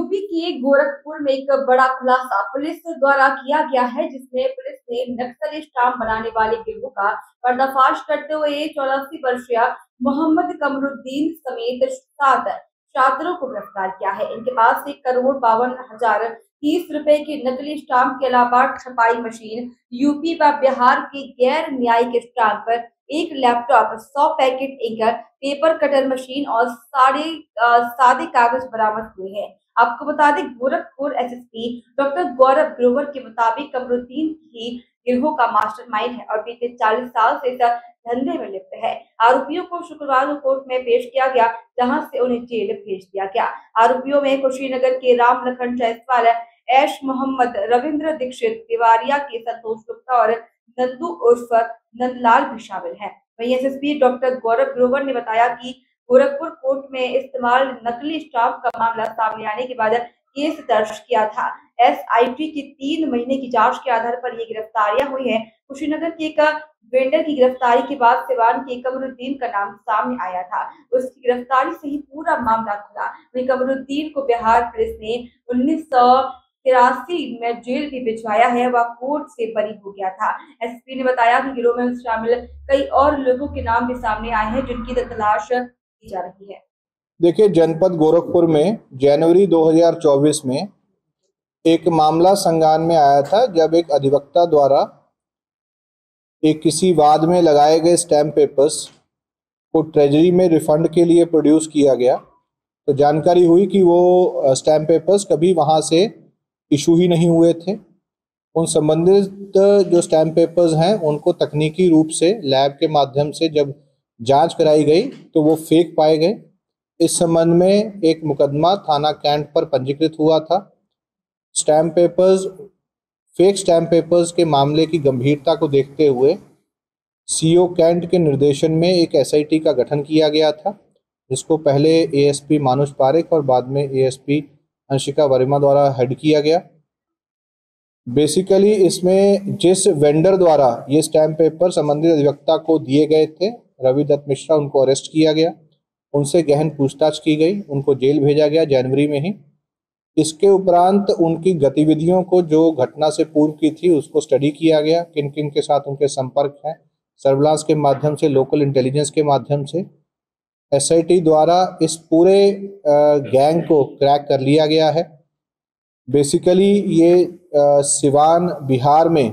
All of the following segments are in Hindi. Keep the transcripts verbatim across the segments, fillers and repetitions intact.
यूपी के गोरखपुर में एक बड़ा खुलासा पुलिस द्वारा किया गया है, जिसमें पुलिस ने नक्सली स्टाम्प बनाने वाले गिरोह का पर्दाफाश करते हुए चौरासी वर्षीय मोहम्मद कमरुद्दीन समेत सात छात्रों को गिरफ्तार किया है। इनके पास एक करोड़ बावन हजार तीस रुपए के नकली स्टाम्प के अलावा छपाई मशीन, यूपी व बिहार के गैर न्यायिक स्टाम्प, एक लैपटॉप, सौ packet ink, paper cutter machine और साढ़े सादे कागज बरामद हुए हैं। आपको बता दें, गोरखपुर एसएसपी डॉक्टर गौरव ग्रोवर के मुताबिक कमरुद्दीन ही गिरोह का मास्टरमाइंड है और बीते चालीस साल से इस धंधे में लिप्त है। आरोपियों को शुक्रवार को कोर्ट में पेश किया गया, जहां से उन्हें जेल भेज दिया गया। आरोपियों में कुशीनगर के राम लखन जायसवाल, ऐश मोहम्मद, रविंद्र दीक्षित, तिवारिया के संतोष गुप्ता और नंदू उर्फ नंदलाल भी शामिल हैं। वहीं एसएसपी डॉक्टर गौरव ग्रोवर ने बताया कि गोरखपुर कोर्ट में इस्तेमाल नकली स्टाम्प का मामला सामने आने के बाद केस दर्ज किया था। एसआईटी की तीन महीने की जांच के आधार पर ये गिरफ्तारियां हुई हैं। कुशीनगर के एक वेंडर की गिरफ्तारी के बाद सिवान के कमरुद्दीन का नाम सामने आया था। उसकी गिरफ्तारी से ही पूरा मामला खुला। वहीं कमरुद्दीन को बिहार पुलिस ने उन्नीस सौ तिरासी में जेल भी भिजवाया है। वह कोर्ट से बरी हो गया था। एसपी ने बताया कि गिरोह में शामिल कई और लोगों के नाम भी सामने आए हैं, जिनकी तलाश की जा रही है। देखिए, जनपद गोरखपुर में जनवरी दो हज़ार चौबीस में एक मामला संज्ञान में आया था, जब एक अधिवक्ता द्वारा एक किसी वाद में लगाए गए स्टैम्प पेपर्स को ट्रेजरी में रिफंड के लिए प्रोड्यूस किया गया। तो जानकारी हुई कि वो स्टैम्प पेपर्स कभी वहाँ से इशू ही नहीं हुए थे। उन संबंधित जो स्टैम्प पेपर्स हैं उनको तकनीकी रूप से लैब के माध्यम से जब जांच कराई गई तो वो फेक पाए गए। इस संबंध में एक मुकदमा थाना कैंट पर पंजीकृत हुआ था। Stamp papers fake stamp papers के मामले की गंभीरता को देखते हुए सीओ कैंट के निर्देशन में एक एसआईटी का गठन किया गया था, जिसको पहले एएसपी मानुष पारेख और बाद में एएसपी अंशिका वर्मा द्वारा हेड किया गया। बेसिकली इसमें जिस वेंडर द्वारा ये स्टैम्प पेपर संबंधित अधिवक्ता को दिए गए थे, रवि दत्त मिश्रा, उनको अरेस्ट किया गया। उनसे गहन पूछताछ की गई, उनको जेल भेजा गया जनवरी में ही। इसके उपरांत उनकी गतिविधियों को जो घटना से पूर्व की थी उसको स्टडी किया गया, किन किन के साथ उनके संपर्क हैं। सर्विलांस के माध्यम से, लोकल इंटेलिजेंस के माध्यम से एसआईटी द्वारा इस पूरे गैंग को क्रैक कर लिया गया है। बेसिकली ये सिवान बिहार में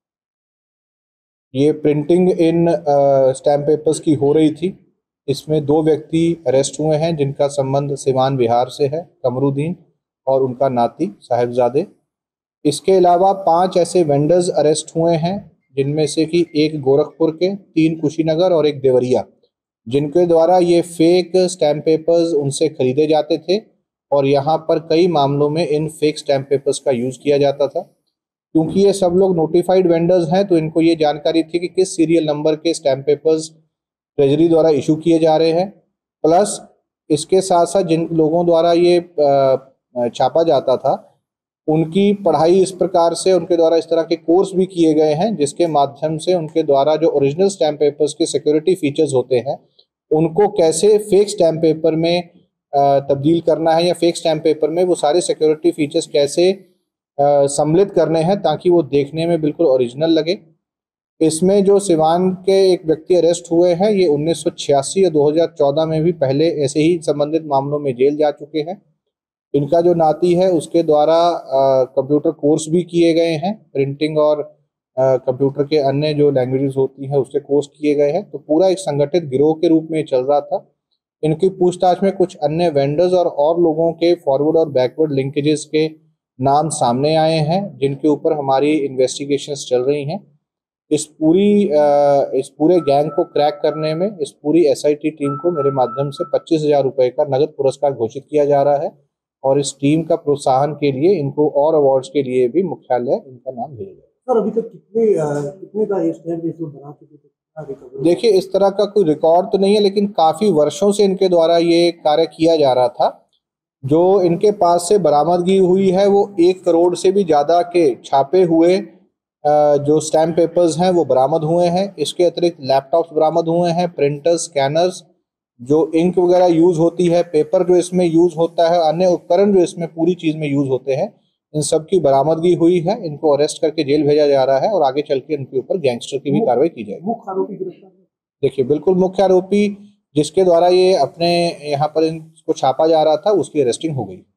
ये प्रिंटिंग इन स्टैम्प पेपर्स की हो रही थी। इसमें दो व्यक्ति अरेस्ट हुए हैं जिनका संबंध सिवान बिहार से है, कमरुद्दीन और उनका नाती साहिबजादे। इसके अलावा पांच ऐसे वेंडर्स अरेस्ट हुए हैं, जिनमें से कि एक गोरखपुर के, तीन कुशीनगर और एक देवरिया, जिनके द्वारा ये फेक स्टैम्प पेपर्स उनसे खरीदे जाते थे और यहाँ पर कई मामलों में इन फेक स्टैम्प पेपर्स का यूज़ किया जाता था। क्योंकि ये सब लोग नोटिफाइड वेंडर्स हैं तो इनको ये जानकारी थी कि किस सीरियल नंबर के स्टैम्प पेपर्स ट्रेजरी द्वारा इशू किए जा रहे हैं। प्लस इसके साथ साथ जिन लोगों द्वारा ये छापा जाता था उनकी पढ़ाई इस प्रकार से, उनके द्वारा इस तरह के कोर्स भी किए गए हैं जिसके माध्यम से उनके द्वारा जो ओरिजिनल स्टैम्प पेपर्स के सिक्योरिटी फीचर्स होते हैं उनको कैसे फेक स्टैम्प पेपर में तब्दील करना है या फेक स्टैम्प पेपर में वो सारे सिक्योरिटी फीचर्स कैसे सम्मिलित करने हैं ताकि वो देखने में बिल्कुल ओरिजिनल लगे। इसमें जो सिवान के एक व्यक्ति अरेस्ट हुए हैं, ये उन्नीस सौ छियासी या दो हज़ार चौदह में भी पहले ऐसे ही संबंधित मामलों में जेल जा चुके हैं। इनका जो नाती है उसके द्वारा कंप्यूटर कोर्स भी किए गए हैं, प्रिंटिंग और कंप्यूटर के अन्य जो लैंग्वेजेस होती हैं उसके कोर्स किए गए हैं। तो पूरा एक संगठित गिरोह के रूप में चल रहा था। इनकी पूछताछ में कुछ अन्य वेंडर्स और और लोगों के फॉरवर्ड और बैकवर्ड लिंकेजेस के नाम सामने आए हैं, जिनके ऊपर हमारी इन्वेस्टिगेशंस चल रही हैं। इस पूरी इस पूरे गैंग को क्रैक करने में इस पूरी एसआईटी टीम को मेरे माध्यम से पच्चीस हजार रुपये का नगद पुरस्कार घोषित किया जा रहा है और इस टीम का प्रोत्साहन के लिए इनको और अवार्ड्स के लिए भी मुख्यालय इनका नाम भेजा जाएगा। सर, अभी तक कितने कितने का स्टैम्प पेपर बना चुके थे? देखिए, इस तरह का कोई रिकॉर्ड तो नहीं है, लेकिन काफ़ी वर्षों से इनके द्वारा ये कार्य किया जा रहा था। जो इनके पास से बरामदगी हुई है वो एक करोड़ से भी ज़्यादा के छापे हुए जो स्टैम्प पेपर्स हैं वो बरामद हुए हैं। इसके अतिरिक्त लैपटॉप्स बरामद हुए हैं, प्रिंटर्स, स्कैनर्स जो इंक वगैरह यूज होती है, पेपर जो इसमें यूज होता है, अन्य उपकरण जो इसमें पूरी चीज में यूज होते हैं, इन सब की बरामदगी हुई है। इनको अरेस्ट करके जेल भेजा जा रहा है और आगे चल के इनके ऊपर गैंगस्टर की भी कार्रवाई की जाएगी। मुख्य आरोपी गिरफ्तार? देखिए, बिल्कुल मुख्य आरोपी जिसके द्वारा ये अपने यहाँ पर इनको छापा जा रहा था, उसकी अरेस्टिंग हो गई।